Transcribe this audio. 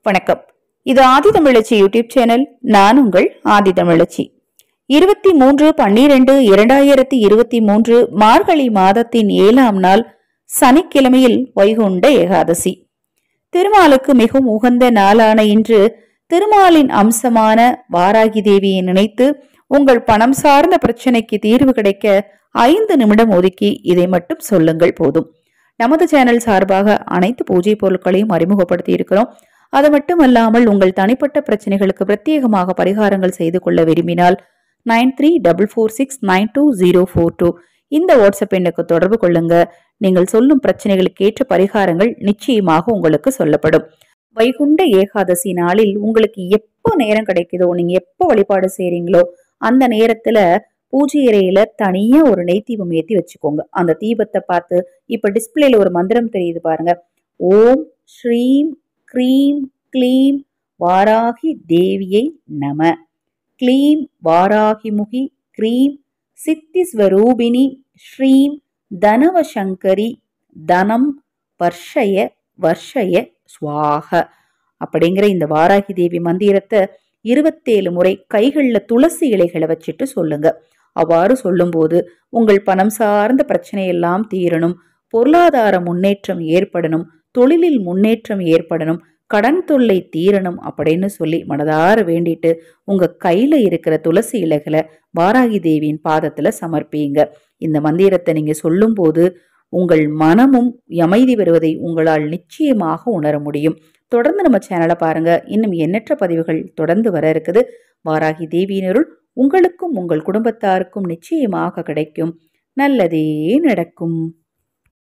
வணக்கம். இது ஆதிதமிழச்சி YouTube channel. நான் உங்கள் ஆதிதமிழச்சி. 23/12/2023 மார்கழி மாதத்தின் 7ஆம் நாள் சனிக்கிழமையில் வைகுண்ட ஏகாதசி. திருமாலுக்கு மிகவும் உகந்த நாளான இன்று திருமாலின் அம்சமான வாராகி தேவியை நினைத்து உங்கள் பணம் சார்ந்த பிரச்சனைக்கு தீர்வு கிடைக்க 5 நிமிடம் ஒதுக்கி இதை மட்டும் சொல்லுங்கள் போதும். நமது சேனல் சார்பாக அனைத்து பூஜை பொருட்களையும் அறிமுகப்படுத்தி இருக்கிறோம். அது மட்டுமல்லாமல் உங்கள் தனிப்பட்ட பிரச்சனைகளுக்கு பிரத்யேகமாக பரிகாரங்கள் செய்து கொள்ள விரும்பினால் 9344692042 இந்த வாட்ஸ்அப் எண்ணுக்கு தொடர்பு கொள்ளுங்க. நீங்கள் சொல்லும் பிரச்சனைகளுக்கு ஏற்ற பரிகாரங்கள் நிச்சயமாக உங்களுக்கு சொல்லப்படும். வைகுண்ட ஏகாதசி நாளில் உங்களுக்கு எப்போ நேரம் கிடைக்குதோ, நீங்க எப்போ வழிபாடு செய்றீங்களோ அந்த நேரத்துல பூஜை அறையில தனியா ஒரு நெய் தீபம் ஏற்றி வச்சுக்கோங்க. அந்த தீபத்தை பார்த்து இப்ப டிஸ்பிளேல ஒரு மந்திரம் தெரியுது பாருங்க. ஓம் ஸ்ரீம் க்ரீம் க்ளீம் வாராகி தேவியை நம. க்ளீம் வாராகிமுகி க்ரீம் சித்திஸ்வரூபிணி ஸ்ரீம் தனவசங்கரி தனம் வர்ஷய வர்ஷய ஸ்வாக அப்படிங்கிற இந்த வாராகி தேவி மந்திரத்தை 27 முறை கைகள்ல துளசி இலைகளை வச்சுட்டு சொல்லுங்க. அவ்வாறு சொல்லும்போது உங்கள் பணம் சார்ந்த பிரச்சனை எல்லாம் தீரணும், பொருளாதார முன்னேற்றம் ஏற்படணும், தொழிலில் முன்னேற்றம் ஏற்படணும், கடன் தொல்லை தீரணும் அப்படின்னு சொல்லி மனதார வேண்டிட்டு உங்க கையில இருக்கிற துளசி இலைகளை வாராகி தேவியின் பாதத்துல சமர்ப்பிங்க. இந்த மந்திரத்தை நீங்க சொல்லும் போது உங்கள் மனமும் அமைதி வருவதை உங்களால் நிச்சயமாக உணர முடியும். தொடர்ந்து நம்ம சேனலை பாருங்க. இன்னும் எண்ணற்ற பதிவுகள் தொடர்ந்து வர இருக்குது. வாராகி தேவியினருள் உங்களுக்கும் உங்கள் குடும்பத்தாருக்கும் நிச்சயமாக கிடைக்கும். நல்லதே நடக்கும்.